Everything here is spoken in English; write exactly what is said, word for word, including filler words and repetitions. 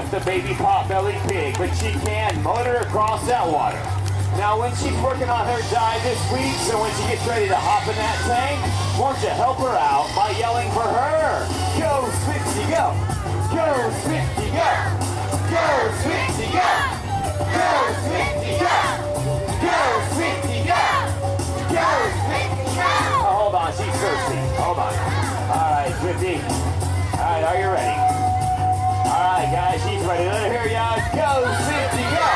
the baby pot-bellied pig, but she can motor across that water. Now, when she's working on her dive this week, so when she gets ready to hop in that tank, won't you help her out by yelling for her? Go, Swifty, go! Go, Swifty, go! Go, Swifty, go! Go, Swifty, go! Go, Swifty, go! Go, Swifty, go! Oh, hold on, she's thirsty. Hold on. All right, Swifty. All right, are you ready? All right, guys, she's ready. Let her hear ya. Go, Swifty, go!